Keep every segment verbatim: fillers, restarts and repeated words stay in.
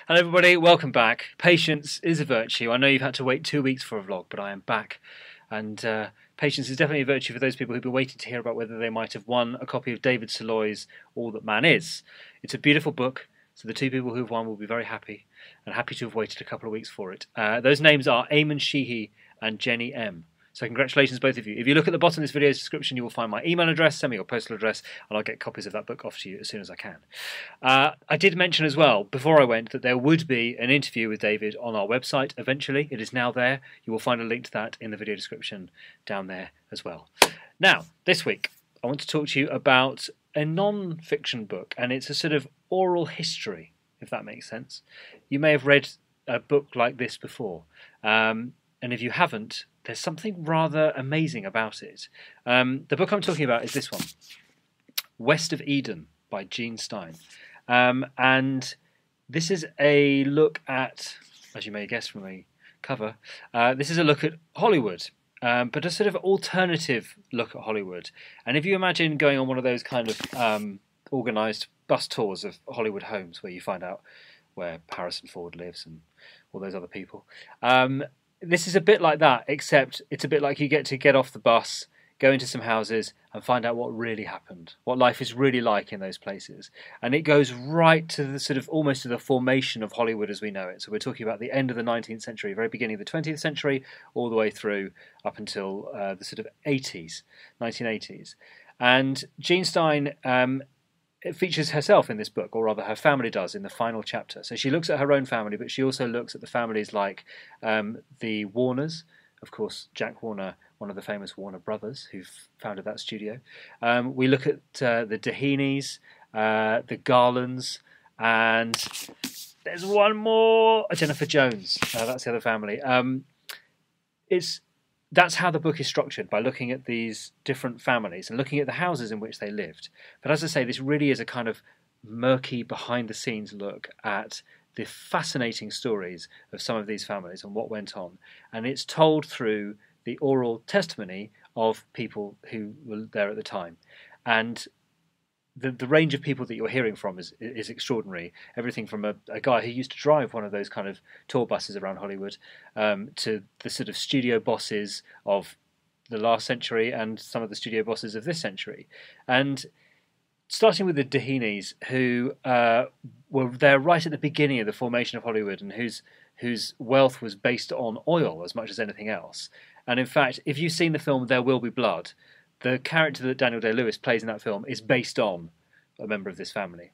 Hello everybody, welcome back. Patience is a virtue. I know you've had to wait two weeks for a vlog, but I am back. And uh, patience is definitely a virtue for those people who've been waiting to hear about whether they might have won a copy of David Soloy's All That Man Is. It's a beautiful book, so the two people who've won will be very happy, and happy to have waited a couple of weeks for it. Uh, those names are Eamon Sheehy and Jenny M. So congratulations both of you. If you look at the bottom of this video's description, you will find my email address, send me your postal address, and I'll get copies of that book off to you as soon as I can. Uh, I did mention as well, before I went, that there would be an interview with David on our website eventually. It is now there. You will find a link to that in the video description down there as well. Now, this week, I want to talk to you about a non-fiction book, and it's a sort of oral history, if that makes sense. You may have read a book like this before, um, and if you haven't, there's something rather amazing about it. Um, the book I'm talking about is this one, West of Eden by Jean Stein. Um, and this is a look at, as you may guess from the cover, uh, this is a look at Hollywood, um, but a sort of alternative look at Hollywood. And if you imagine going on one of those kind of um, organised bus tours of Hollywood homes where you find out where Harrison Ford lives and all those other people, um, this is a bit like that, except it's a bit like you get to get off the bus, go into some houses and find out what really happened, what life is really like in those places. And it goes right to the sort of almost to the formation of Hollywood as we know it. So we're talking about the end of the nineteenth century, very beginning of the twentieth century, all the way through up until uh, the sort of eighties, nineteen eighties. And Jean Stein um, it features herself in this book, or rather her family does in the final chapter. So she looks at her own family, but she also looks at the families like um, the Warners, of course, Jack Warner, one of the famous Warner brothers who founded that studio. Um, we look at uh, the Dohenys, uh, the Garlands, and there's one more, Jennifer Jones. Uh, that's the other family. Um, it's That's how the book is structured, by looking at these different families and looking at the houses in which they lived. But as I say, this really is a kind of murky, behind-the-scenes look at the fascinating stories of some of these families and what went on. And it's told through the oral testimony of people who were there at the time. And The, the range of people that you're hearing from is is extraordinary. Everything from a, a guy who used to drive one of those kind of tour buses around Hollywood um, to the sort of studio bosses of the last century and some of the studio bosses of this century. And starting with the Dohenys, who uh, were there right at the beginning of the formation of Hollywood and whose whose wealth was based on oil as much as anything else. And in fact, if you've seen the film There Will Be Blood, the character that Daniel Day-Lewis plays in that film is based on a member of this family.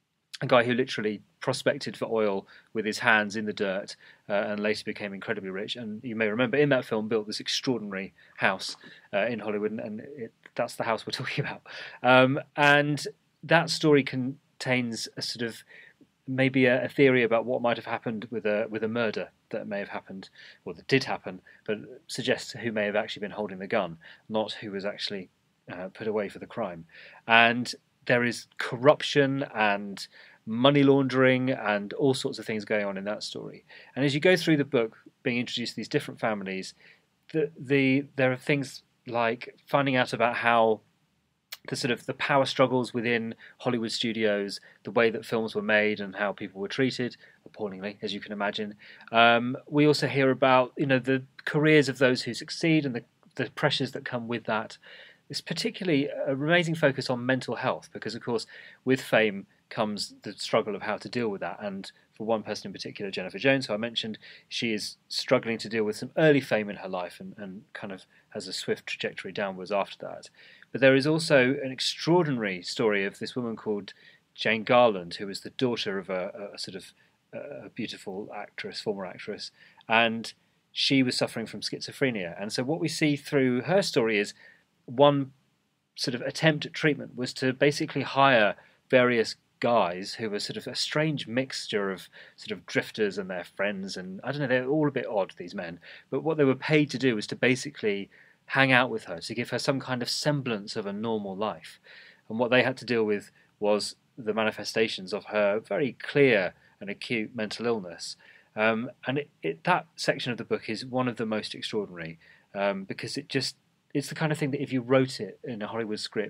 A guy who literally prospected for oil with his hands in the dirt uh, and later became incredibly rich. And you may remember in that film built this extraordinary house uh, in Hollywood, and it, that's the house we're talking about. Um, and that story contains a sort of maybe a, a theory about what might have happened with a with a murder that may have happened, or that did happen, but suggests who may have actually been holding the gun, not who was actually uh, put away for the crime. And there is corruption and money laundering and all sorts of things going on in that story. And as you go through the book, being introduced to these different families, the the there are things like finding out about how the sort of the power struggles within Hollywood studios, the way that films were made and how people were treated, appallingly, as you can imagine. Um, we also hear about, you know, the careers of those who succeed and the, the pressures that come with that. It's particularly an amazing focus on mental health, because, of course, with fame comes the struggle of how to deal with that. And for one person in particular, Jennifer Jones, who I mentioned, she is struggling to deal with some early fame in her life and, and kind of has a swift trajectory downwards after that. But there is also an extraordinary story of this woman called Jane Garland, who was the daughter of a, a sort of a beautiful actress, former actress, and she was suffering from schizophrenia. And so what we see through her story is one sort of attempt at treatment was to basically hire various guys who were sort of a strange mixture of sort of drifters and their friends, and I don't know, they're all a bit odd, these men, but what they were paid to do was to basically hang out with her, to give her some kind of semblance of a normal life. And what they had to deal with was the manifestations of her very clear and acute mental illness. Um, and it, it, that section of the book is one of the most extraordinary, um, because it just it's the kind of thing that if you wrote it in a Hollywood script,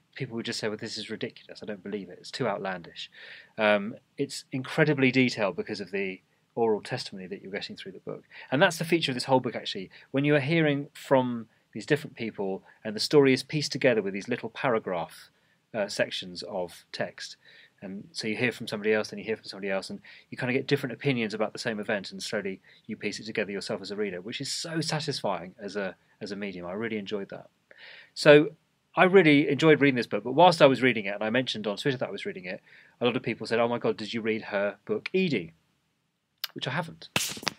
people would just say, well, this is ridiculous. I don't believe it. It's too outlandish. Um, it's incredibly detailed because of the oral testimony that you're getting through the book. And that's the feature of this whole book, actually. When you are hearing from these different people and the story is pieced together with these little paragraph uh, sections of text. And so you hear from somebody else, then you hear from somebody else, and you kind of get different opinions about the same event, and slowly you piece it together yourself as a reader, which is so satisfying as a as a medium. I really enjoyed that. So I really enjoyed reading this book, but whilst I was reading it, and I mentioned on Twitter that I was reading it, a lot of people said, oh my God, did you read her book, Edie? Which I haven't.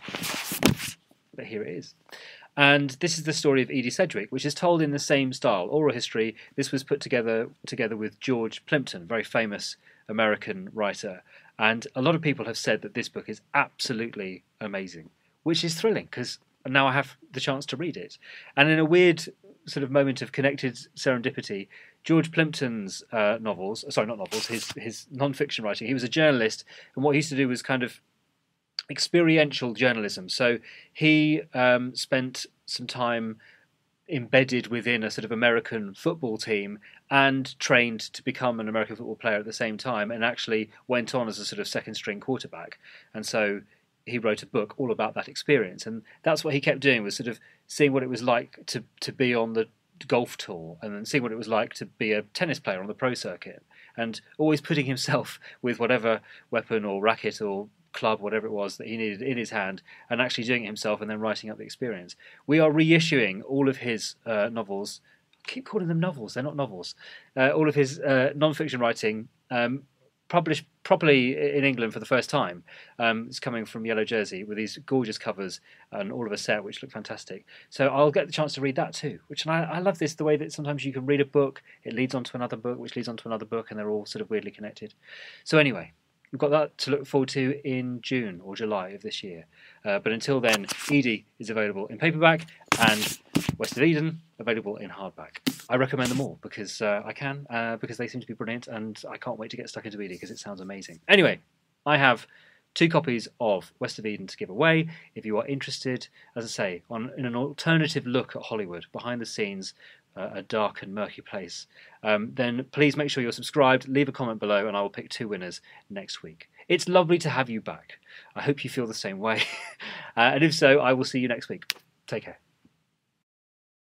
But here it is. And this is the story of Edie Sedgwick, which is told in the same style, oral history. This was put together together with George Plimpton, very famous American writer. And a lot of people have said that this book is absolutely amazing, which is thrilling because now I have the chance to read it. And in a weird sort of moment of connected serendipity, George Plimpton's uh, novels, sorry, not novels, his, his non-fiction writing, he was a journalist, and what he used to do was kind of experiential journalism. So he um, spent some time embedded within a sort of American football team and trained to become an American football player at the same time, and actually went on as a sort of second string quarterback. And so he wrote a book all about that experience, and that's what he kept doing, was sort of seeing what it was like to to be on the golf tour, and then seeing what it was like to be a tennis player on the pro circuit, and always putting himself with whatever weapon or racket or club, whatever it was that he needed in his hand, and actually doing it himself and then writing up the experience. We are reissuing all of his uh, novels. I keep calling them novels, they're not novels. Uh, all of his uh, non-fiction writing, um, published properly in England for the first time. Um, it's coming from Yellow Jersey with these gorgeous covers and all of a set which look fantastic. So I'll get the chance to read that too, which and I, I love this, the way that sometimes you can read a book, it leads on to another book, which leads on to another book, and they're all sort of weirdly connected. So anyway, we've got that to look forward to in June or July of this year. Uh, but until then, Edie is available in paperback and West of Eden available in hardback. I recommend them all because uh, I can, uh, because they seem to be brilliant, and I can't wait to get stuck into Edie because it sounds amazing. Anyway, I have two copies of West of Eden to give away. If you are interested, as I say, on in an alternative look at Hollywood, behind the scenes, uh, a dark and murky place, um, then please make sure you're subscribed, leave a comment below, and I will pick two winners next week. It's lovely to have you back. I hope you feel the same way. uh, and if so, I will see you next week. Take care.